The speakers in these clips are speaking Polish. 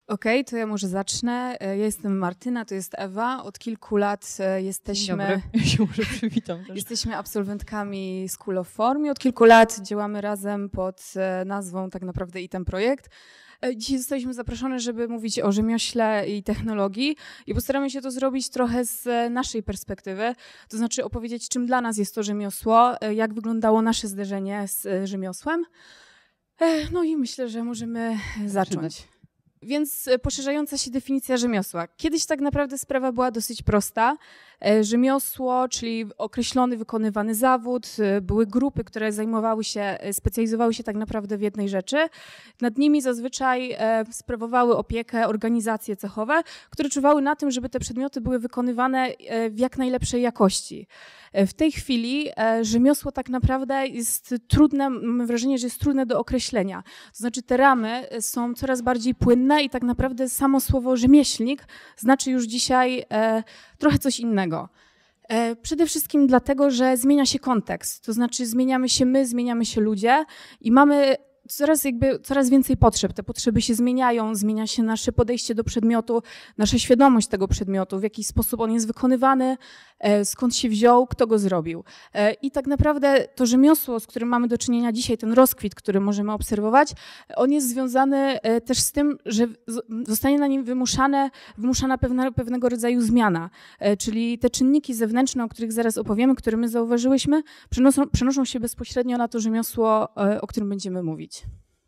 Okej, to ja może zacznę. Ja jestem Martyna, to jest Ewa. Od kilku lat jesteśmy... Ja się może przywitam też. Jesteśmy absolwentkami School of Form i od kilku lat działamy razem pod nazwą tak naprawdę i ten projekt. Dzisiaj zostaliśmy zaproszone, żeby mówić o rzemiośle i technologii i postaramy się to zrobić trochę z naszej perspektywy, to znaczy opowiedzieć, czym dla nas jest to rzemiosło, jak wyglądało nasze zderzenie z rzemiosłem. No i myślę, że możemy zacząć. Więc poszerzająca się definicja rzemiosła. Kiedyś tak naprawdę sprawa była dosyć prosta. Rzemiosło, czyli określony, wykonywany zawód, były grupy, które specjalizowały się tak naprawdę w jednej rzeczy. Nad nimi zazwyczaj sprawowały opiekę organizacje cechowe, które czuwały na tym, żeby te przedmioty były wykonywane w jak najlepszej jakości. W tej chwili rzemiosło tak naprawdę jest trudne, mam wrażenie, że jest trudne do określenia. To znaczy te ramy są coraz bardziej płynne i tak naprawdę samo słowo rzemieślnik znaczy już dzisiaj trochę coś innego. Przede wszystkim dlatego, że zmienia się kontekst, to znaczy zmieniamy się my, zmieniamy się ludzie i mamy coraz więcej potrzeb. Te potrzeby się zmieniają, zmienia się nasze podejście do przedmiotu, nasza świadomość tego przedmiotu, w jaki sposób on jest wykonywany, skąd się wziął, kto go zrobił. I tak naprawdę to rzemiosło, z którym mamy do czynienia dzisiaj, ten rozkwit, który możemy obserwować, on jest związany też z tym, że zostanie na nim wymuszana pewnego rodzaju zmiana. Czyli te czynniki zewnętrzne, o których zaraz opowiemy, które my zauważyłyśmy, przenoszą się bezpośrednio na to rzemiosło, o którym będziemy mówić.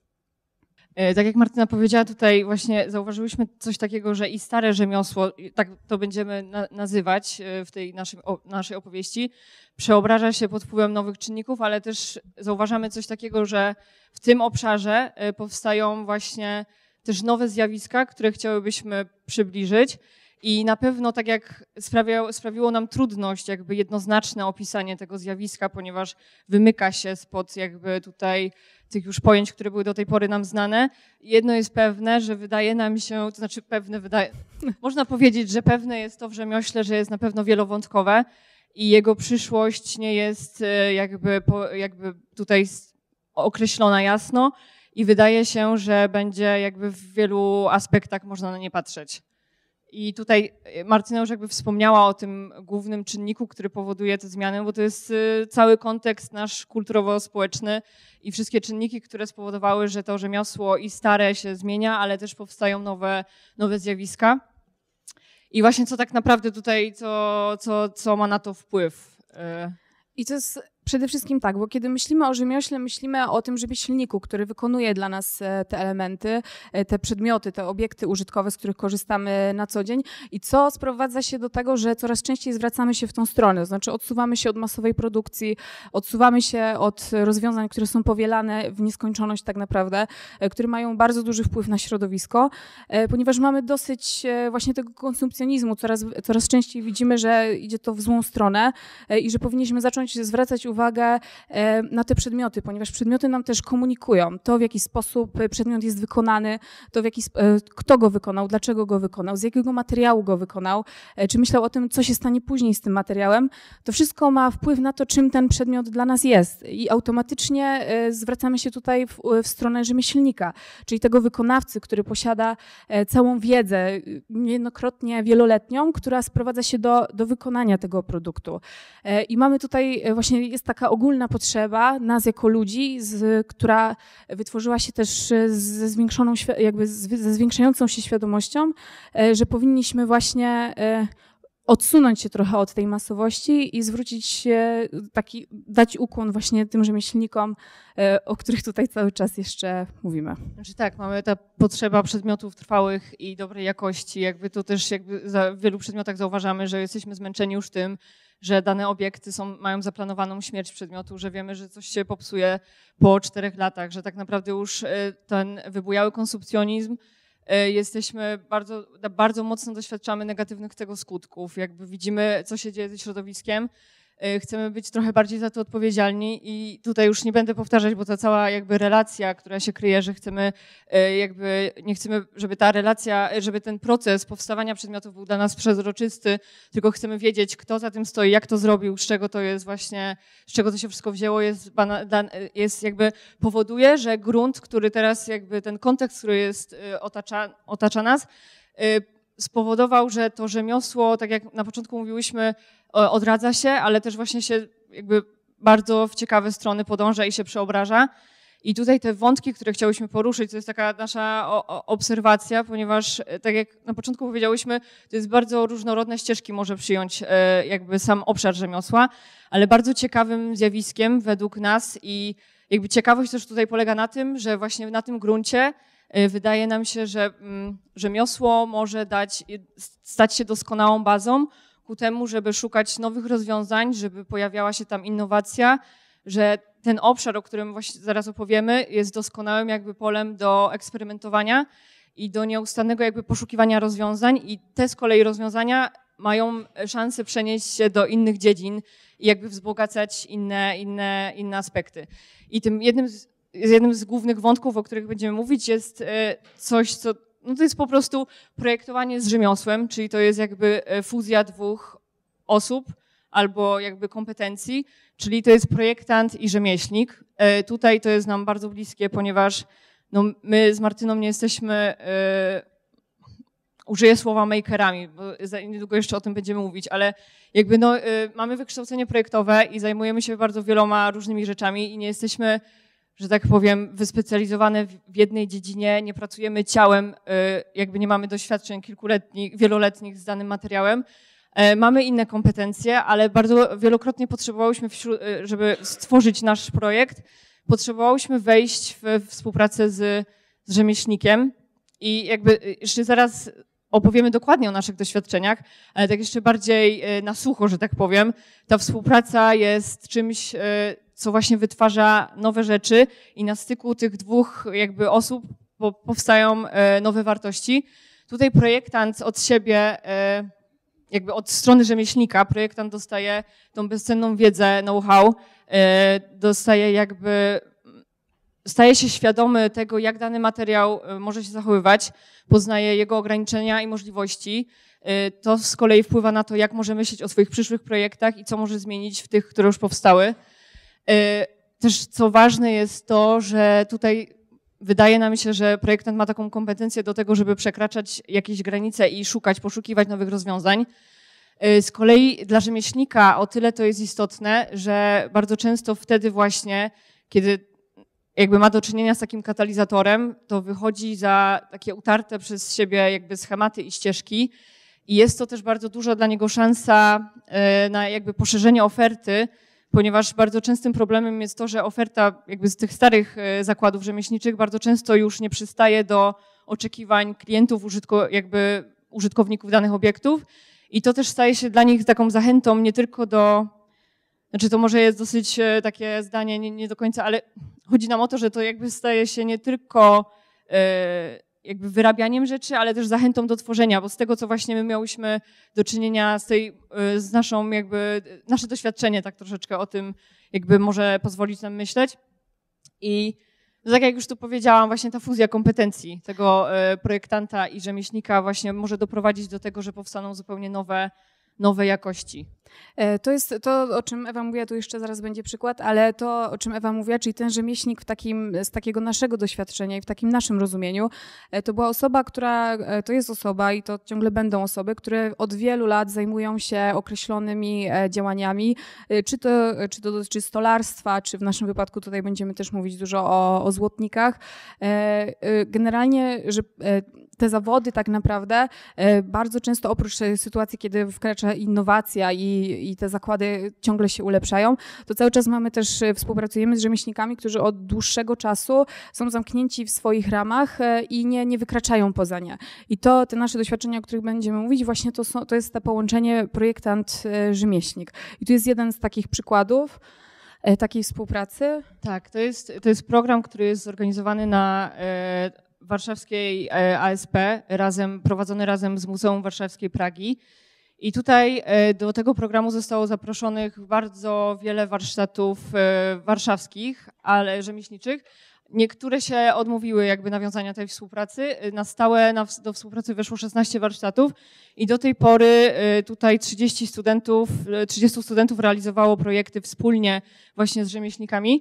Tak jak Martyna powiedziała, tutaj właśnie zauważyłyśmy coś takiego, że i stare rzemiosło, tak to będziemy nazywać w tej naszej opowieści, przeobraża się pod wpływem nowych czynników, ale też zauważamy coś takiego, że w tym obszarze powstają właśnie też nowe zjawiska, które chciałybyśmy przybliżyć. I na pewno tak jak sprawiło nam trudność jakby jednoznaczne opisanie tego zjawiska, ponieważ wymyka się spod jakby tutaj tych już pojęć, które były do tej pory nam znane. Jedno jest pewne, że wydaje nam się, to znaczy można powiedzieć, że pewne jest to w rzemiośle, że jest na pewno wielowątkowe i jego przyszłość nie jest jakby tutaj określona jasno i wydaje się, że będzie jakby w wielu aspektach można na nie patrzeć. I tutaj Martyna już jakby wspomniała o tym głównym czynniku, który powoduje te zmiany, bo to jest cały kontekst nasz kulturowo-społeczny i wszystkie czynniki, które spowodowały, że to rzemiosło i stare się zmienia, ale też powstają nowe zjawiska. I właśnie co tak naprawdę tutaj, co ma na to wpływ? I to jest przede wszystkim tak, bo kiedy myślimy o rzemiośle, myślimy o tym rzemieślniku, który wykonuje dla nas te elementy, te przedmioty, te obiekty użytkowe, z których korzystamy na co dzień i co sprowadza się do tego, że coraz częściej zwracamy się w tą stronę, to znaczy odsuwamy się od masowej produkcji, odsuwamy się od rozwiązań, które są powielane w nieskończoność tak naprawdę, które mają bardzo duży wpływ na środowisko, ponieważ mamy dosyć właśnie tego konsumpcjonizmu, coraz częściej widzimy, że idzie to w złą stronę i że powinniśmy zacząć zwracać uwagę na te przedmioty, ponieważ przedmioty nam też komunikują to, w jaki sposób przedmiot jest wykonany, to kto go wykonał, dlaczego go wykonał, z jakiego materiału go wykonał, czy myślał o tym, co się stanie później z tym materiałem. To wszystko ma wpływ na to, czym ten przedmiot dla nas jest i automatycznie zwracamy się tutaj w stronę rzemieślnika, czyli tego wykonawcy, który posiada całą wiedzę, niejednokrotnie wieloletnią, która sprowadza się do wykonania tego produktu. I mamy tutaj właśnie, jest taka ogólna potrzeba nas jako ludzi, która wytworzyła się też ze zwiększającą się świadomością, że powinniśmy właśnie odsunąć się trochę od tej masowości i zwrócić się, dać ukłon właśnie tym rzemieślnikom, o których tutaj cały czas jeszcze mówimy. Znaczy tak, mamy ta potrzeba przedmiotów trwałych i dobrej jakości. Jakby to też w wielu przedmiotach zauważamy, że jesteśmy zmęczeni już tym, że dane obiekty mają zaplanowaną śmierć przedmiotu, że wiemy, że coś się popsuje po 4 latach, że tak naprawdę już ten wybujały konsumpcjonizm, bardzo mocno doświadczamy negatywnych tego skutków. Jakby widzimy, co się dzieje ze środowiskiem, chcemy być trochę bardziej za to odpowiedzialni i tutaj już nie będę powtarzać, bo ta cała jakby relacja, która się kryje, że chcemy nie chcemy, żeby ta relacja, żeby ten proces powstawania przedmiotów był dla nas przezroczysty, tylko chcemy wiedzieć, kto za tym stoi, jak to zrobił, z czego to jest właśnie, z czego to się wszystko wzięło, jest jakby powoduje, że grunt, który teraz jakby ten kontekst, który jest otacza nas, spowodował, że to rzemiosło, tak jak na początku mówiłyśmy, odradza się, ale też właśnie się jakby bardzo w ciekawe strony podąża i się przeobraża. I tutaj te wątki, które chciałyśmy poruszyć, to jest taka nasza obserwacja, ponieważ tak jak na początku powiedziałyśmy, to jest bardzo różnorodne ścieżki może przyjąć jakby sam obszar rzemiosła, ale bardzo ciekawym zjawiskiem według nas i jakby ciekawość też tutaj polega na tym, że właśnie na tym gruncie wydaje nam się, że rzemiosło może stać się doskonałą bazą ku temu, żeby szukać nowych rozwiązań, żeby pojawiała się tam innowacja, że ten obszar, o którym właśnie zaraz opowiemy, jest doskonałym jakby polem do eksperymentowania i do nieustannego jakby poszukiwania rozwiązań i te z kolei rozwiązania mają szansę przenieść się do innych dziedzin i jakby wzbogacać inne aspekty. I tym jednym z głównych wątków, o których będziemy mówić, jest coś, co no to jest po prostu projektowanie z rzemiosłem, czyli to jest jakby fuzja dwóch osób albo jakby kompetencji, czyli to jest projektant i rzemieślnik. Tutaj to jest nam bardzo bliskie, ponieważ no, my z Martyną nie jesteśmy, użyję słowa makerami, bo niedługo jeszcze o tym będziemy mówić, ale jakby no, mamy wykształcenie projektowe i zajmujemy się bardzo wieloma różnymi rzeczami i nie jesteśmy, że tak powiem, wyspecjalizowane w jednej dziedzinie, nie pracujemy ciałem, jakby nie mamy doświadczeń wieloletnich z danym materiałem. Mamy inne kompetencje, ale bardzo wielokrotnie potrzebowałyśmy, żeby stworzyć nasz projekt, potrzebowałyśmy wejść w współpracę z rzemieślnikiem i jakby jeszcze zaraz opowiemy dokładnie o naszych doświadczeniach, ale tak jeszcze bardziej na sucho, że tak powiem. Ta współpraca jest czymś, co właśnie wytwarza nowe rzeczy i na styku tych dwóch jakby osób powstają nowe wartości. Tutaj projektant od siebie, jakby od strony rzemieślnika, projektant dostaje tą bezcenną wiedzę, know-how, staje się świadomy tego, jak dany materiał może się zachowywać, poznaje jego ograniczenia i możliwości. To z kolei wpływa na to, jak może myśleć o swoich przyszłych projektach i co może zmienić w tych, które już powstały. Też co ważne jest to, że tutaj wydaje nam się, że projektant ma taką kompetencję do tego, żeby przekraczać jakieś granice i poszukiwać nowych rozwiązań. Z kolei dla rzemieślnika o tyle to jest istotne, że bardzo często wtedy właśnie, kiedy jakby ma do czynienia z takim katalizatorem, to wychodzi za takie utarte przez siebie jakby schematy i ścieżki i jest to też bardzo dużo dla niego szansa na jakby poszerzenie oferty, ponieważ bardzo częstym problemem jest to, że oferta jakby z tych starych zakładów rzemieślniczych bardzo często już nie przystaje do oczekiwań klientów, użytkowników danych obiektów i to też staje się dla nich taką zachętą nie tylko znaczy to może jest dosyć takie zdanie nie do końca, ale chodzi nam o to, że to jakby staje się nie tylko jakby wyrabianiem rzeczy, ale też zachętą do tworzenia, bo z tego, co właśnie my miałyśmy do czynienia z naszą jakby, nasze doświadczenie tak troszeczkę o tym jakby może pozwolić nam myśleć. I tak jak już tu powiedziałam, właśnie ta fuzja kompetencji tego projektanta i rzemieślnika właśnie może doprowadzić do tego, że powstaną zupełnie nowe jakości. To jest to, o czym Ewa mówiła, tu jeszcze zaraz będzie przykład, ale to, o czym Ewa mówiła, czyli ten rzemieślnik z takiego naszego doświadczenia i w takim naszym rozumieniu, to była osoba, to jest osoba i to ciągle będą osoby, które od wielu lat zajmują się określonymi działaniami, czy to dotyczy stolarstwa, czy w naszym wypadku tutaj będziemy też mówić dużo o złotnikach. Generalnie, że te zawody tak naprawdę bardzo często oprócz sytuacji, kiedy wkracza innowacja i te zakłady ciągle się ulepszają, to cały czas współpracujemy z rzemieślnikami, którzy od dłuższego czasu są zamknięci w swoich ramach i nie wykraczają poza nie. I te nasze doświadczenia, o których będziemy mówić, właśnie to jest to połączenie projektant-rzemieślnik. I tu jest jeden z takich przykładów takiej współpracy. Tak, to jest program, który jest zorganizowany na warszawskiej ASP, prowadzony razem z Muzeum Warszawskiej Pragi. I tutaj do tego programu zostało zaproszonych bardzo wiele warsztatów warszawskich, ale rzemieślniczych. Niektóre się odmówiły jakby nawiązania tej współpracy. Na stałe do współpracy weszło 16 warsztatów i do tej pory tutaj 30 studentów realizowało projekty wspólnie właśnie z rzemieślnikami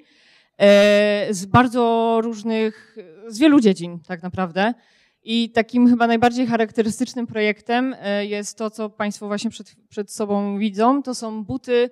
z bardzo różnych, z wielu dziedzin tak naprawdę. I takim chyba najbardziej charakterystycznym projektem jest to, co Państwo właśnie przed sobą widzą. To są buty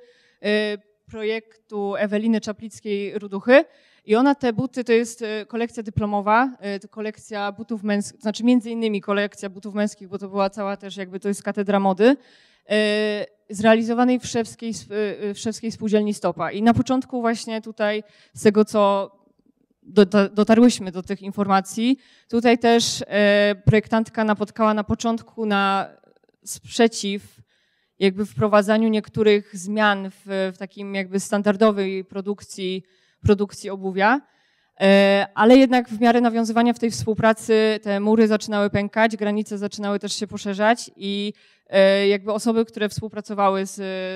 projektu Eweliny Czaplickiej-Ruduchy. I te buty to jest kolekcja dyplomowa, to kolekcja butów męskich, znaczy między innymi kolekcja butów męskich, bo to była cała też jakby to jest katedra mody, zrealizowanej w Szewskiej Spółdzielni Stopa. I na początku właśnie tutaj z tego, co dotarłyśmy do tych informacji, tutaj też projektantka napotkała na początku na sprzeciw jakby wprowadzaniu niektórych zmian w takim jakby standardowej produkcji obuwia, ale jednak w miarę nawiązywania w tej współpracy te mury zaczynały pękać, granice zaczynały też się poszerzać i jakby osoby, które współpracowały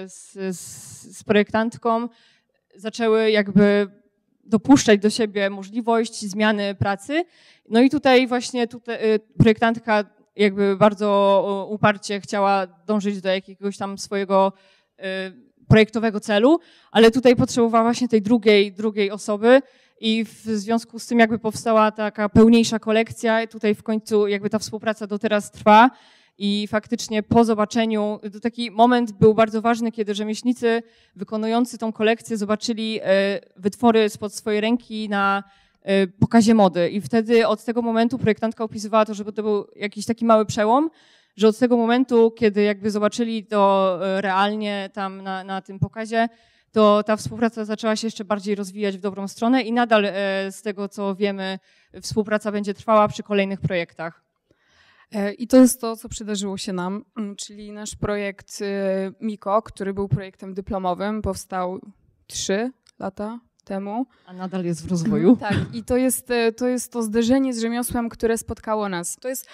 z projektantką, zaczęły jakby dopuszczać do siebie możliwość zmiany pracy. No i tutaj właśnie projektantka jakby bardzo uparcie chciała dążyć do jakiegoś tam swojego projektowego celu, ale tutaj potrzebowała właśnie tej drugiej osoby i w związku z tym jakby powstała taka pełniejsza kolekcja. Tutaj w końcu jakby ta współpraca do teraz trwa i faktycznie po zobaczeniu, to taki moment był bardzo ważny, kiedy rzemieślnicy wykonujący tą kolekcję zobaczyli wytwory spod swojej ręki na pokazie mody i wtedy od tego momentu projektantka opisywała to, żeby to był jakiś taki mały przełom, że od tego momentu, kiedy jakby zobaczyli to realnie tam na tym pokazie, to ta współpraca zaczęła się jeszcze bardziej rozwijać w dobrą stronę i nadal z tego, co wiemy, współpraca będzie trwała przy kolejnych projektach. I to jest to, co przydarzyło się nam, czyli nasz projekt Miko, który był projektem dyplomowym, powstał 3 lata temu. A nadal jest w rozwoju. Tak, i to jest to zderzenie z rzemiosłem, które spotkało nas. To jest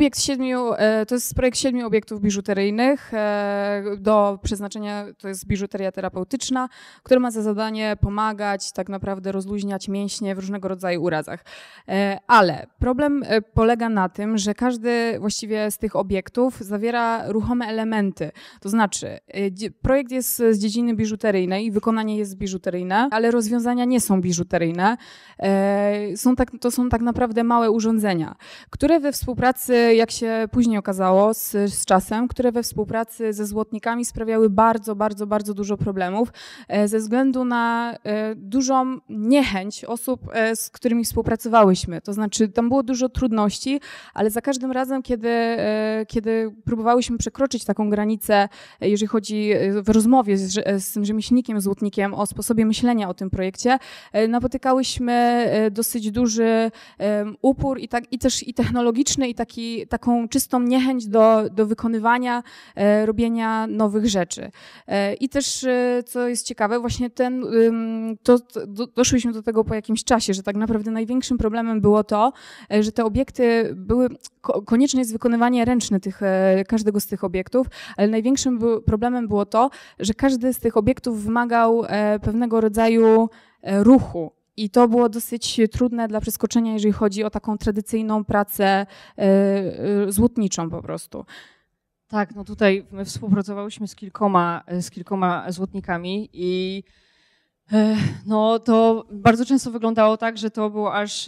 projekt 7 obiektów biżuteryjnych do przeznaczenia, to jest biżuteria terapeutyczna, która ma za zadanie pomagać, tak naprawdę rozluźniać mięśnie w różnego rodzaju urazach. Ale problem polega na tym, że każdy właściwie z tych obiektów zawiera ruchome elementy. To znaczy, projekt jest z dziedziny biżuteryjnej, wykonanie jest biżuteryjne, ale rozwiązania nie są biżuteryjne. To są tak naprawdę małe urządzenia, które we współpracy, jak się później okazało z czasem, które we współpracy ze złotnikami sprawiały bardzo, bardzo, bardzo dużo problemów ze względu na dużą niechęć osób, z którymi współpracowałyśmy. To znaczy tam było dużo trudności, ale za każdym razem, kiedy próbowałyśmy przekroczyć taką granicę, jeżeli chodzi w rozmowie z tym rzemieślnikiem, złotnikiem o sposobie myślenia o tym projekcie, napotykałyśmy dosyć duży upór i technologiczny i taką czystą niechęć do wykonywania, robienia nowych rzeczy. I też, co jest ciekawe, właśnie doszłyśmy do tego po jakimś czasie, że tak naprawdę największym problemem było to, że te obiekty konieczne jest wykonywanie ręczne każdego z tych obiektów, ale największym problemem było to, że każdy z tych obiektów wymagał pewnego rodzaju ruchu. I to było dosyć trudne dla przeskoczenia, jeżeli chodzi o taką tradycyjną pracę złotniczą po prostu. Tak, no tutaj my współpracowałyśmy z kilkoma złotnikami i no to bardzo często wyglądało tak, że to było aż...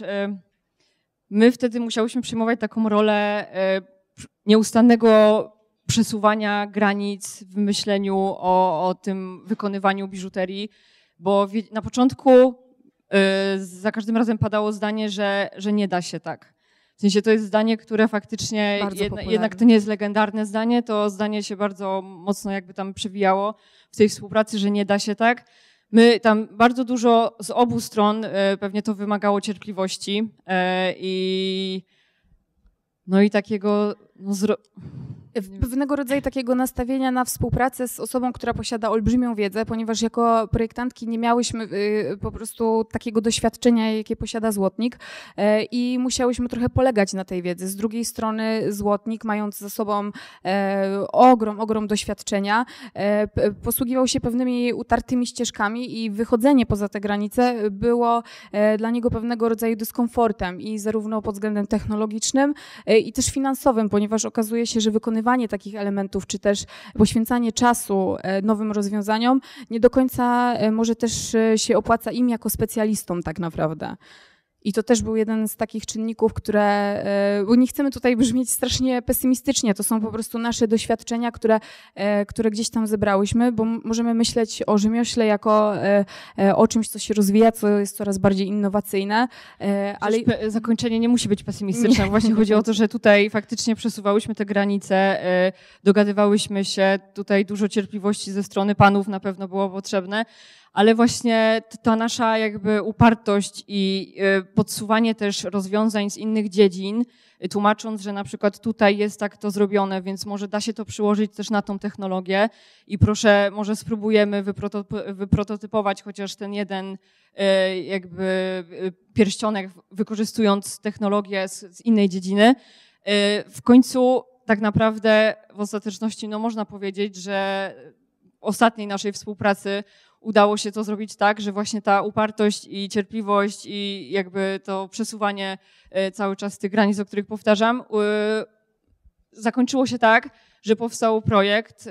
My wtedy musiałyśmy przyjmować taką rolę nieustannego przesuwania granic w myśleniu o tym wykonywaniu biżuterii, bo na początku za każdym razem padało zdanie, że nie da się tak. W sensie to jest zdanie, które faktycznie, jednak to nie jest legendarne zdanie, to zdanie się bardzo mocno jakby tam przewijało w tej współpracy, że nie da się tak. My tam bardzo dużo z obu stron pewnie to wymagało cierpliwości i takiego Pewnego rodzaju takiego nastawienia na współpracę z osobą, która posiada olbrzymią wiedzę, ponieważ jako projektantki nie miałyśmy po prostu takiego doświadczenia, jakie posiada Złotnik i musiałyśmy trochę polegać na tej wiedzy. Z drugiej strony Złotnik, mając za sobą ogrom doświadczenia, posługiwał się pewnymi utartymi ścieżkami i wychodzenie poza te granice było dla niego pewnego rodzaju dyskomfortem i zarówno pod względem technologicznym i też finansowym, ponieważ okazuje się, że wykonywanie takich elementów, czy też poświęcanie czasu nowym rozwiązaniom nie do końca może też się opłaca im jako specjalistom tak naprawdę. I to też był jeden z takich czynników, bo nie chcemy tutaj brzmieć strasznie pesymistycznie, to są po prostu nasze doświadczenia, które gdzieś tam zebrałyśmy, bo możemy myśleć o rzemiośle jako o czymś, co się rozwija, co jest coraz bardziej innowacyjne. Ale zakończenie nie musi być pesymistyczne. Właśnie chodzi o to, że tutaj faktycznie przesuwałyśmy te granice, dogadywałyśmy się, tutaj dużo cierpliwości ze strony panów na pewno było potrzebne, ale właśnie ta nasza jakby upartość i podsuwanie też rozwiązań z innych dziedzin, tłumacząc, że na przykład tutaj jest tak to zrobione, więc może da się to przyłożyć też na tą technologię i proszę, może spróbujemy wyprototypować chociaż ten jeden jakby pierścionek, wykorzystując technologię z innej dziedziny. W końcu tak naprawdę w ostateczności no można powiedzieć, że w ostatniej naszej współpracy udało się to zrobić tak, że właśnie ta upartość i cierpliwość i jakby to przesuwanie cały czas tych granic, o których powtarzam, zakończyło się tak, że powstał projekt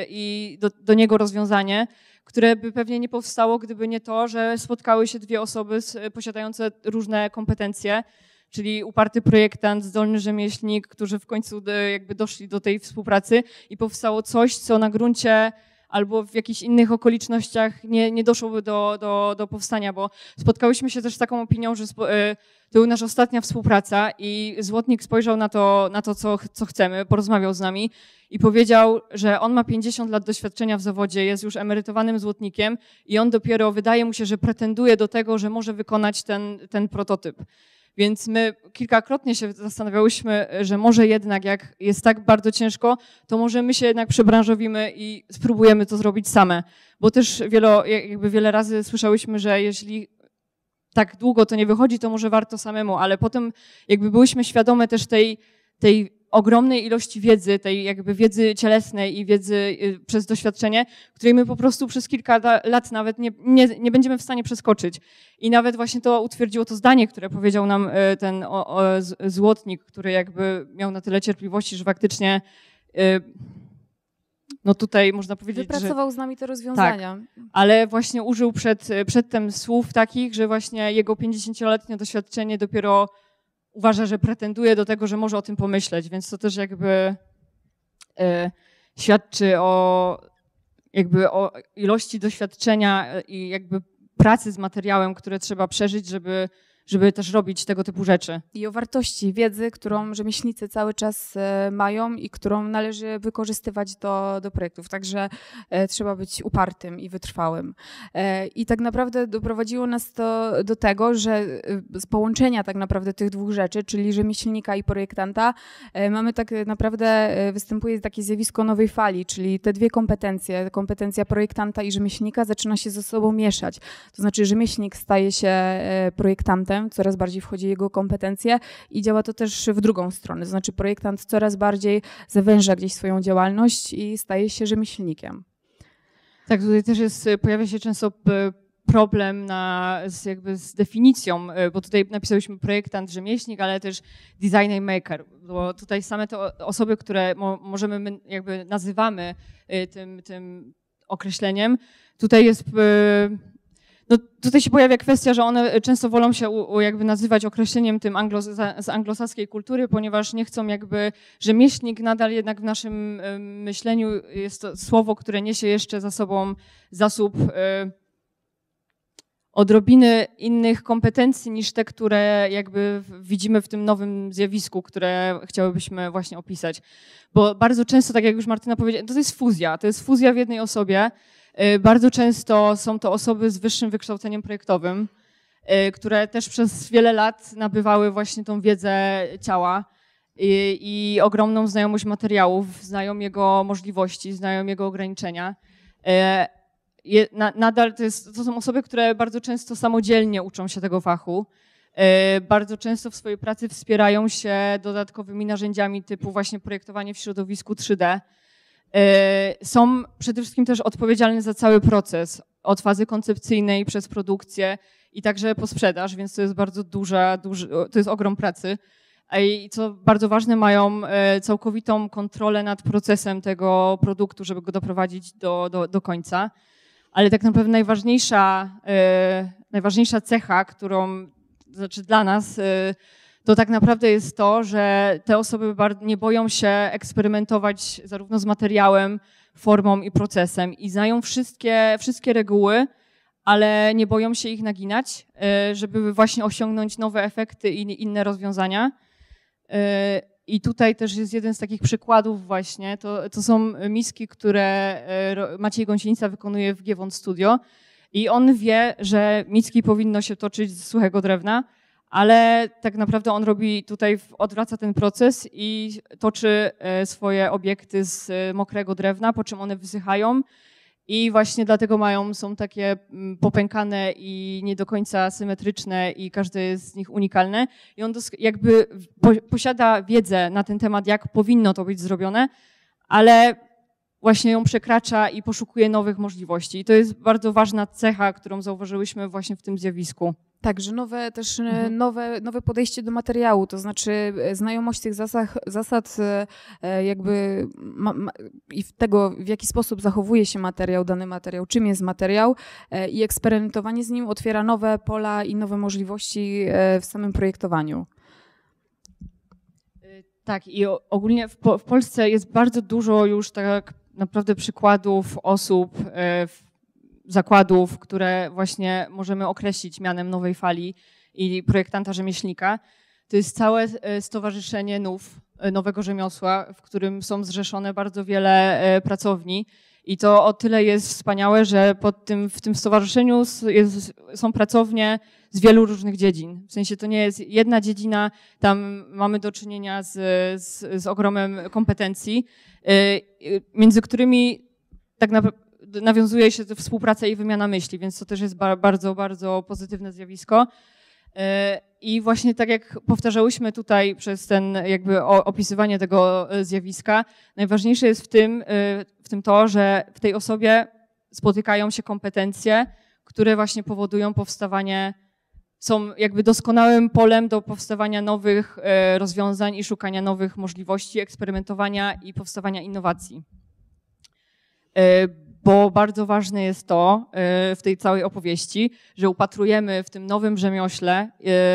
i do niego rozwiązanie, które by pewnie nie powstało, gdyby nie to, że spotkały się dwie osoby posiadające różne kompetencje, czyli uparty projektant, zdolny rzemieślnik, którzy w końcu jakby doszli do tej współpracy i powstało coś, co na gruncie albo w jakichś innych okolicznościach nie doszłoby do powstania, bo spotkałyśmy się też z taką opinią, że to była nasza ostatnia współpraca i Złotnik spojrzał na to co chcemy, porozmawiał z nami i powiedział, że on ma 50 lat doświadczenia w zawodzie, jest już emerytowanym złotnikiem i on dopiero, wydaje mu się, że pretenduje do tego, że może wykonać ten prototyp. Więc my kilkakrotnie się zastanawiałyśmy, że może jednak jak jest tak bardzo ciężko, to może my się jednak przebranżowimy i spróbujemy to zrobić same. Bo też wiele razy słyszałyśmy, że jeśli tak długo to nie wychodzi, to może warto samemu, ale potem jakby byłyśmy świadome też tej ogromnej ilości wiedzy, tej jakby wiedzy cielesnej i wiedzy przez doświadczenie, której my po prostu przez kilka lat nawet nie będziemy w stanie przeskoczyć. I nawet właśnie to utwierdziło to zdanie, które powiedział nam ten Złotnik, który jakby miał na tyle cierpliwości, że faktycznie no tutaj można powiedzieć, wypracował z nami te rozwiązania. Tak, ale właśnie użył przedtem słów takich, że właśnie jego 50-letnie doświadczenie dopiero uważa, że pretenduje do tego, że może o tym pomyśleć, więc to też jakby świadczy o ilości doświadczenia i jakby pracy z materiałem, które trzeba przeżyć, żeby też robić tego typu rzeczy. I o wartości wiedzy, którą rzemieślnicy cały czas mają i którą należy wykorzystywać do projektów. Także trzeba być upartym i wytrwałym. I tak naprawdę doprowadziło nas to do tego, że z połączenia tak naprawdę tych dwóch rzeczy, czyli rzemieślnika i projektanta, mamy tak naprawdę, występuje takie zjawisko nowej fali, czyli te dwie kompetencje, kompetencja projektanta i rzemieślnika zaczyna się ze sobą mieszać. To znaczy rzemieślnik staje się projektantem, coraz bardziej wchodzi jego kompetencje i działa to też w drugą stronę. To znaczy projektant coraz bardziej zawęża gdzieś swoją działalność i staje się rzemieślnikiem. Tak, tutaj też pojawia się często problem z definicją, bo tutaj napisałyśmy projektant, rzemieślnik, ale też designer maker, bo tutaj same te osoby, które my jakby nazywamy tym określeniem, tutaj jest... No tutaj się pojawia kwestia, że one często wolą się jakby nazywać określeniem tym z anglosaskiej kultury, ponieważ nie chcą jakby, rzemieślnik nadal jednak w naszym myśleniu jest to słowo, które niesie jeszcze za sobą zasób odrobiny innych kompetencji niż te, które jakby widzimy w tym nowym zjawisku, które chciałybyśmy właśnie opisać. Bo bardzo często, tak jak już Martyna powiedziała, to jest fuzja w jednej osobie. Bardzo często są to osoby z wyższym wykształceniem projektowym, które też przez wiele lat nabywały właśnie tą wiedzę ciała i ogromną znajomość materiałów, znają jego możliwości, znają jego ograniczenia. Nadal to są osoby, które bardzo często samodzielnie uczą się tego fachu. Bardzo często w swojej pracy wspierają się dodatkowymi narzędziami typu właśnie projektowanie w środowisku 3D. Są przede wszystkim też odpowiedzialne za cały proces, od fazy koncepcyjnej przez produkcję i także po sprzedaż, więc to jest bardzo to jest ogrom pracy. I co bardzo ważne, mają całkowitą kontrolę nad procesem tego produktu, żeby go doprowadzić do końca. Ale tak naprawdę najważniejsza cecha, którą, znaczy dla nas, to tak naprawdę jest to, że te osoby nie boją się eksperymentować zarówno z materiałem, formą i procesem i znają wszystkie reguły, ale nie boją się ich naginać, żeby właśnie osiągnąć nowe efekty i inne rozwiązania. I tutaj też jest jeden z takich przykładów właśnie, to są miski, które Maciej Gąsienica wykonuje w Giewont Studio i on wie, że miski powinno się toczyć z suchego drewna, ale tak naprawdę on odwraca ten proces i toczy swoje obiekty z mokrego drewna, po czym one wysychają i właśnie dlatego są takie popękane i nie do końca symetryczne i każde jest z nich unikalne. I on jakby posiada wiedzę na ten temat, jak powinno to być zrobione, ale właśnie ją przekracza i poszukuje nowych możliwości. I to jest bardzo ważna cecha, którą zauważyłyśmy właśnie w tym zjawisku. Tak, że nowe podejście do materiału, to znaczy znajomość tych zasad jakby i tego, w jaki sposób zachowuje się dany materiał, czym jest materiał i eksperymentowanie z nim otwiera nowe pola i nowe możliwości w samym projektowaniu. Tak, i ogólnie w Polsce jest bardzo dużo już tak naprawdę przykładów osób, zakładów, które właśnie możemy określić mianem nowej fali i projektanta rzemieślnika. To jest całe stowarzyszenie nowego rzemiosła, w którym są zrzeszone bardzo wiele pracowni i to o tyle jest wspaniałe, że w tym stowarzyszeniu są pracownie z wielu różnych dziedzin. W sensie to nie jest jedna dziedzina, tam mamy do czynienia z ogromem kompetencji, między którymi tak naprawdę nawiązuje się współpraca i wymiana myśli, więc to też jest bardzo, bardzo pozytywne zjawisko. I właśnie tak jak powtarzałyśmy tutaj przez jakby opisywanie tego zjawiska, najważniejsze jest w tym to, że w tej osobie spotykają się kompetencje, które właśnie powodują są jakby doskonałym polem do powstawania nowych rozwiązań i szukania nowych możliwości, eksperymentowania i powstawania innowacji. Bo bardzo ważne jest to w tej całej opowieści, że upatrujemy w tym nowym rzemiośle,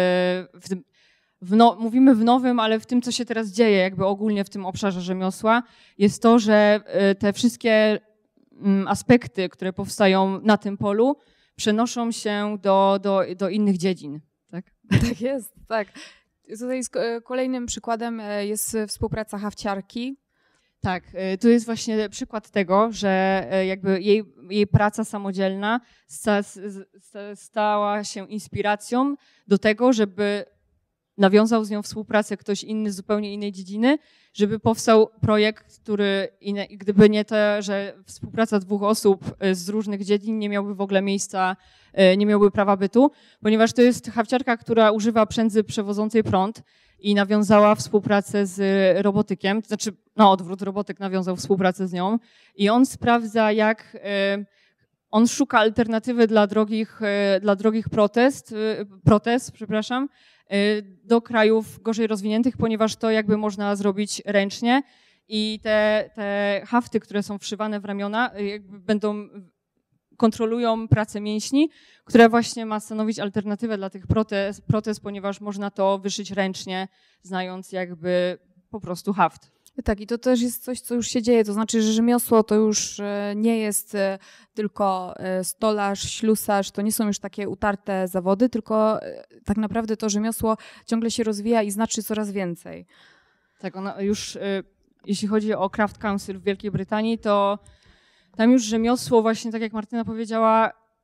mówimy w nowym, ale w tym, co się teraz dzieje, jakby ogólnie w tym obszarze rzemiosła, jest to, że te wszystkie aspekty, które powstają na tym polu, przenoszą się do innych dziedzin. Tak? Tak jest, tak. Tutaj kolejnym przykładem jest współpraca hafciarki. Tak, to jest właśnie przykład tego, że jakby jej praca samodzielna stała się inspiracją do tego, żeby nawiązał z nią współpracę ktoś inny z zupełnie innej dziedziny, żeby powstał projekt, który gdyby nie to, że współpraca dwóch osób z różnych dziedzin nie miałby w ogóle miejsca, nie miałby prawa bytu, ponieważ to jest hafciarka, która używa przędzy przewodzącej prąd i nawiązała współpracę z robotykiem, znaczy odwrót, robotyk nawiązał współpracę z nią i on sprawdza, on szuka alternatywy dla drogich protez, do krajów gorzej rozwiniętych, ponieważ to jakby można zrobić ręcznie i te hafty, które są wszywane w ramiona, jakby kontrolują pracę mięśni, która właśnie ma stanowić alternatywę dla tych protez, ponieważ można to wyszyć ręcznie, znając jakby po prostu haft. Tak, i to też jest coś, co już się dzieje, to znaczy, że rzemiosło to już nie jest tylko stolarz, ślusarz, to nie są już takie utarte zawody, tylko tak naprawdę to rzemiosło ciągle się rozwija i znaczy coraz więcej. Tak, ona już, jeśli chodzi o Craft Council w Wielkiej Brytanii, to tam już rzemiosło właśnie, tak jak Martyna powiedziała,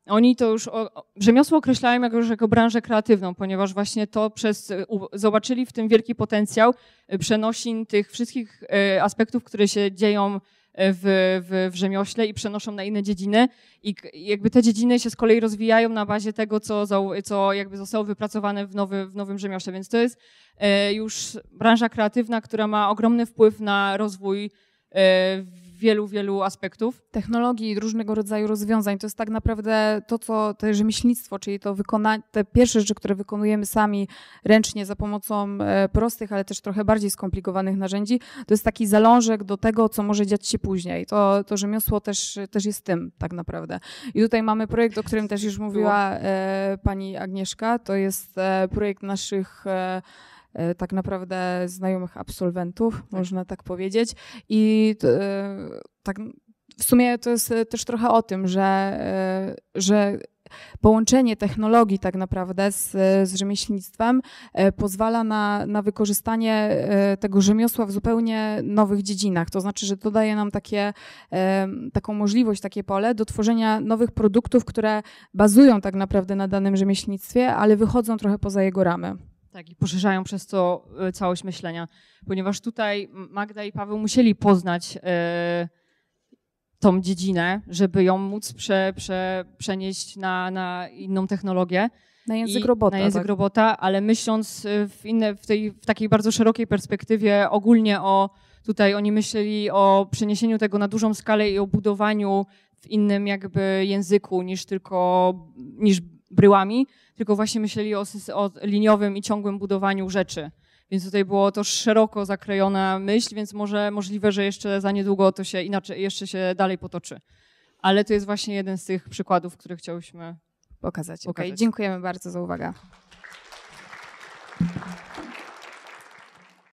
Oni to już rzemiosło określają jako branżę kreatywną, ponieważ właśnie to zobaczyli w tym wielki potencjał przenosin tych wszystkich aspektów, które się dzieją w rzemiośle i przenoszą na inne dziedziny i jakby te dziedziny się z kolei rozwijają na bazie tego, co jakby zostało wypracowane w nowym rzemiośle, więc to jest już branża kreatywna, która ma ogromny wpływ na rozwój wielu aspektów. Technologii i różnego rodzaju rozwiązań. To jest tak naprawdę to, co to rzemieślnictwo, czyli to te pierwsze rzeczy, które wykonujemy sami ręcznie za pomocą prostych, ale też trochę bardziej skomplikowanych narzędzi, to jest taki zalążek do tego, co może dziać się później. To rzemiosło też jest tym tak naprawdę. I tutaj mamy projekt, o którym też już mówiła pani Agnieszka. To jest projekt naszych tak naprawdę znajomych absolwentów, można tak powiedzieć. I tak w sumie to jest też trochę o tym, że połączenie technologii tak naprawdę z rzemieślnictwem pozwala na wykorzystanie tego rzemiosła w zupełnie nowych dziedzinach. To znaczy, że to daje nam taką możliwość, takie pole do tworzenia nowych produktów, które bazują tak naprawdę na danym rzemieślnictwie, ale wychodzą trochę poza jego ramy. Tak, i poszerzają przez to całość myślenia, ponieważ tutaj Magda i Paweł musieli poznać tą dziedzinę, żeby ją móc przenieść na inną technologię. Na język robota. Na język robota, ale myśląc w takiej bardzo szerokiej perspektywie ogólnie tutaj oni myśleli o przeniesieniu tego na dużą skalę i o budowaniu w innym jakby języku niż bryłami, tylko właśnie myśleli o liniowym i ciągłym budowaniu rzeczy. Więc tutaj było to szeroko zakrojona myśl, więc możliwe, że jeszcze za niedługo to się inaczej, jeszcze się dalej potoczy. Ale to jest właśnie jeden z tych przykładów, które chciałyśmy pokazać. Okay. Dziękujemy bardzo za uwagę.